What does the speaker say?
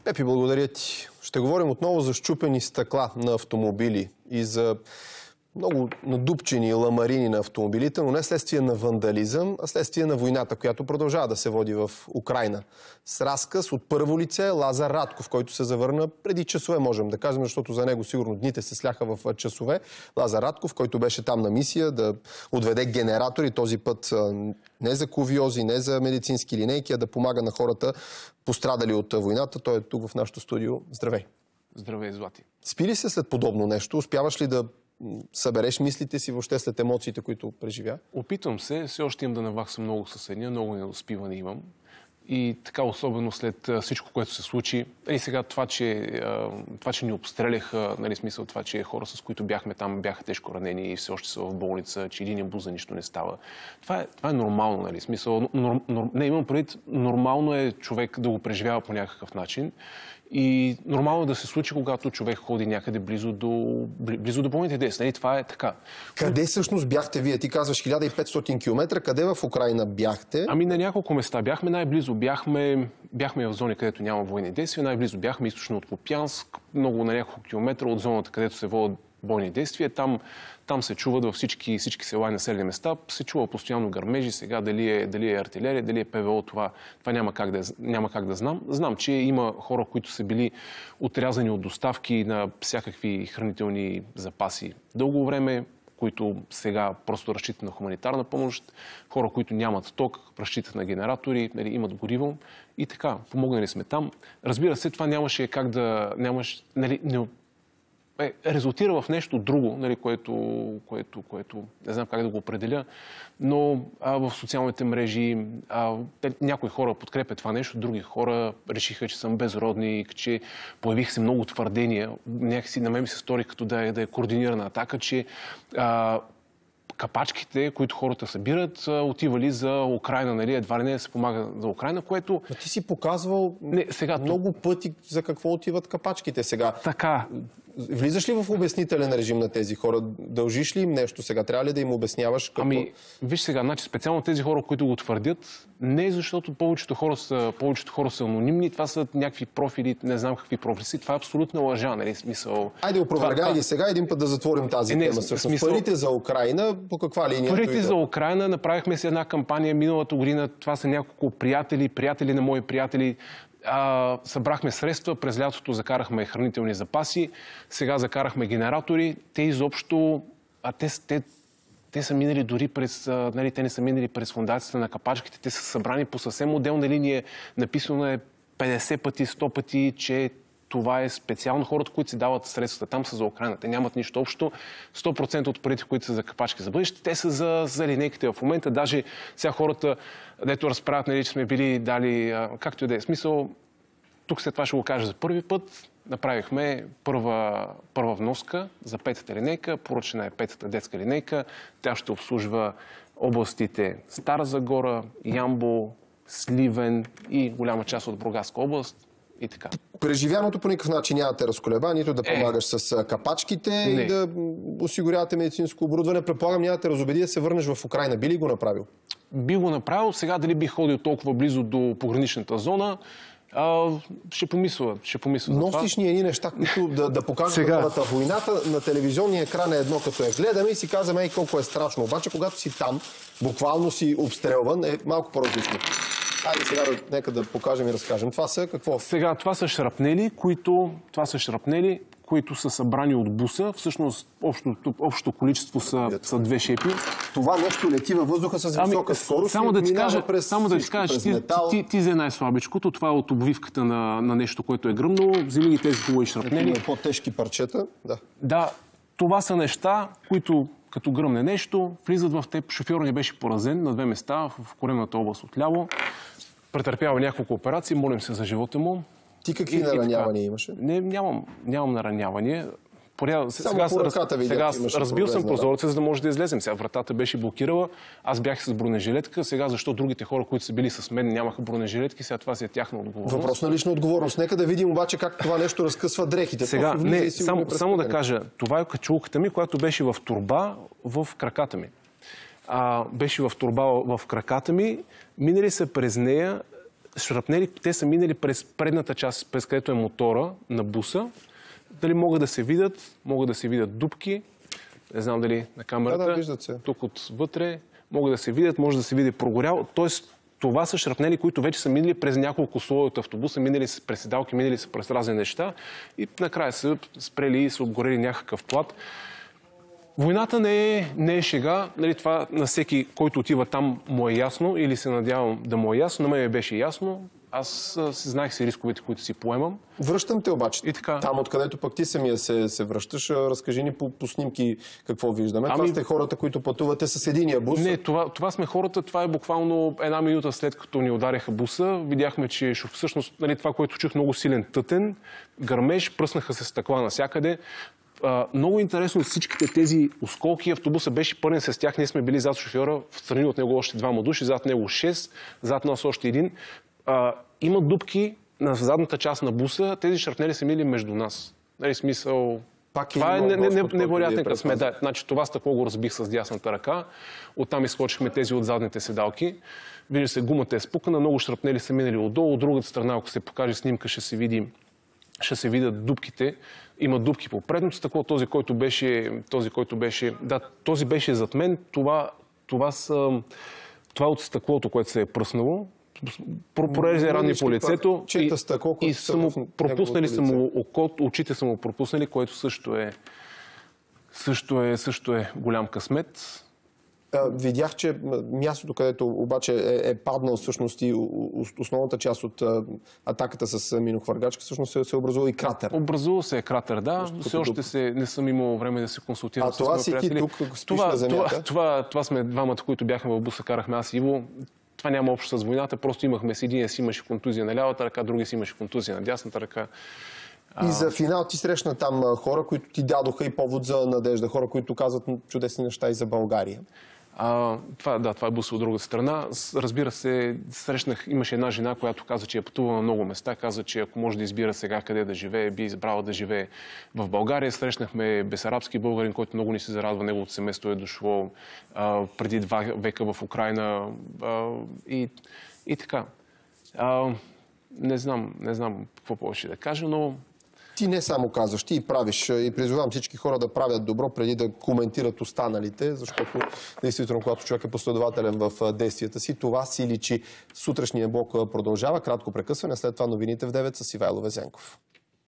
Пепи, благодаря ти. Ще говорим отново за счупени стъкла на автомобили и за много надупчени ламарини на автомобилите, но не следствие на вандализъм, а следствие на войната, която продължава да се води в Украйна. С разказ от първо лице Лазар Радков, който се завърна преди часове, можем да кажем, защото за него сигурно дните се сляха в часове. Лазар Радков, който беше там на мисия да отведе генератори, този път не за кувиози, не за медицински линейки, а да помага на хората, пострадали от войната. Той е тук в нашото студио. Здравей! Здравей, Злати! Спи ли се след подобно нещо? Успяваш ли да събереш мислите си въобще след емоциите, които преживя? Опитвам се. Все още имам да наваксам много съседния, много недоспиване имам. И така, особено след всичко, което се случи. И сега това, че ни обстреляха, нали, смисъл това, че хора, с които бяхме там, бяха тежко ранени и все още са в болница, че един буза нищо не става. Това е нормално, нали, смисъл. Не, имам предвид, нормално е човек да го преживява по някакъв начин. И нормално е да се случи, когато човек ходи някъде близо до бойните действия. Нали? Това е така. Къде всъщност бяхте вие? Ти казваш 1500 км. Къде в Украйна бяхте? Ами на няколко места бяхме. Най-близо бяхме в зони, където няма бойни действия. Най-близо бяхме източно от Купянск, много на няколко километра от зоната, където се водят бойни действия. Там се чуват във всички села и населени места. Се чува постоянно гърмежи. Сега дали е артилерия, дали е ПВО, това няма как да знам. Знам, че има хора, които са били отрязани от доставки на всякакви хранителни запаси дълго време, които сега просто разчитат на хуманитарна помощ. Хора, които нямат ток, разчитат на генератори, имат гориво. И така, помогнали сме там. Разбира се, това нямаше как да... резултира в нещо друго, нали, което не знам как да го определя, но в социалните мрежи някои хора подкрепят това нещо, други хора решиха, че съм безродник, че появих се много твърдения. Някакси на мен ми се стори като да е координирана атака, че капачките, които хората събират, отивали за Украйна, нали, едва ли не се помага за Украйна, което... А ти си показвал много пъти за какво отиват капачките сега. Така. Влизаш ли в обяснителен режим на тези хора? Дължиш ли им нещо сега? Трябва ли да им обясняваш какво? Ами, виж сега, значи специално тези хора, които го твърдят, не защото повечето хора са анонимни, това са някакви профили, не знам какви профили си, това е абсолютна лъжа, нали, смисъл. Айде, опровергай ги сега, един път да затворим тази тема. Всъщност, парите за Украйна, по каква линия? Парите за Украйна, направихме си една кампания миналата година, това са няколко приятели на мои приятели. Събрахме средства, през лятото закарахме хранителни запаси, сега закарахме генератори. Те изобщо, те са минали дори през, нали, те не са минали през фундацията на капачките, те са събрани по съвсем отделна линия. Написано е 50 пъти, 100 пъти, че това е специално хората, които си дават средствата. Там са за Украйна. Те нямат нищо общо. 100% от парите, които са за капачки за бъдеще, те са за линейките в момента. Даже сега хората, дето разправят, нали, че сме били дали, както и да е смисъл, тук след това ще го кажа за първи път. Направихме първа вноска за петата линейка. Поръчена е петата детска линейка. Тя ще обслужва областите Стара Загора, Ямбол, Сливен и голяма част от Бургаска област. И така. Преживяното по никакъв начин нямате разколеба, нито да помагаш с капачките и да осигурявате медицинско оборудване. Предполагам, нямате разобеди да се върнеш в Украйна. Би ли го направил? Би го направил. Сега дали бих ходил толкова близо до пограничната зона, ще помисля. Носиш ни едни неща, които да покажат хората войната. На телевизионния екран е едно, като я гледаме и си казваме колко е страшно. Обаче, когато си там, буквално си обстрелван, е малко по-различно. Айде сега нека да покажем и разкажем. Това са какво? Сега това са шрапнели, които са събрани от буса. Всъщност, общото количество са две шепи. Това нещо лети във въздуха с висока скорост. Само да ти кажа, ти взе най-слабичкото. Това е от обвивката на нещо, което е гръмнало. Вземи ги тези хубави шрапнели. По-тежки парчета. Да, това са неща, които като гръмне нещо, влизат в теб. Шофьорът ни беше поразен на 2 места в коремната област отляво. Претърпява няколко операции, молим се за живота му. Ти какви наранявания имаше? Нямам наранявания. Сега разбил съм прозореца, за да може да излезем. Сега вратата беше блокирала. Аз бях с бронежилетка. Сега защо другите хора, които са били с мен, нямаха бронежилетки, сега това си е тяхна отговорност. Въпрос на лична отговорност. Нека да видим обаче как това нещо разкъсва дрехите. Сега, само да кажа, това е качулката ми, която беше в торба в краката ми. Беше в торба в краката ми. Минали са през нея шрапнели, те са минали през предната част, през където е мотора на буса. Дали могат да се видят дупки. Не знам дали на камерата. Да, виждат се. Тук отвътре могат да се видят, може да се види прогорял. Тоест, това са шрапнели, които вече са минали през няколко слоя от автобуса, минали са през седалки, минали са през разни неща и накрая са спрели и са обгорели някакъв плат. Войната не е шега. Нали, това на всеки, който отива там, му е ясно или се надявам да му е ясно. На мен ми беше ясно. Аз знаех си рисковете, които си поемам. Връщам те обаче. И така. Там, откъдето пък ти самия се връщаш, разкажи ни по снимки какво виждаме. Това сте хората, които пътувате с единия бус. Не, това сме хората. Това е буквално една минута след като ни удариха буса. Видяхме, че всъщност нали, това, което чух, много силен тътен, гърмеж, пръснаха се стъкла навсякъде. Много интересно всичките тези осколки. Автобуса беше пълен с тях. Ние сме били зад шофьора, в страни от него още 2 души, зад него 6, зад нас още 1. Има дупки на задната част на буса. Тези шрапнели са мили между нас. Нали, смисъл... Това е невероятен късмет. Да, значи, това стъкло го разбих с дясната ръка. Оттам изскочихме тези от задните седалки. Вижда се, гумата е спукана, много шрапнели са минали отдолу. От другата страна, ако се покаже снимка, ще се видят дупките. Има дупки по предното стъкло. Този, който беше... Да, този беше зад мен. Това е от стъклото, което се е пръснало. Прорези ранни по лицето и пропуснали са му очите са му пропуснали, което също е голям късмет. Видях, че мястото, където обаче е паднал всъщност и основната част от атаката с минохвъргачка, всъщност се образува и кратер. Образува се кратер, да. Все още не съм имал време да се консултирам с мои приятели. Това си ти тук, спиш на земята? Това сме двамата, които бяхме в буса, карахме аз и Иво. Това няма общо с войната, просто имахме с един си имаше контузия на лявата ръка, други си имаше контузия на дясната ръка. И за финал ти срещна там хора, които ти дадоха и повод за надежда, хора, които казват чудесни неща и за България. Това е бус от другата страна. Разбира се, имаше една жена, която каза, че е пътувала на много места. Каза, че ако може да избира сега къде да живее, би избрала да живее в България. Срещнахме бесарабски българин, който много ни се зарадва. Неговото семейство е дошло преди 2 века в Украйна. И така. Не знам какво повече да кажа, но... Ти не само казваш, ти и правиш. И призовавам всички хора да правят добро, преди да коментират останалите, защото действително, когато човек е последователен в действията си, това си личи. Сутрешния блок продължава. Кратко прекъсване, след това новините в 9 с Ивайло Везенков.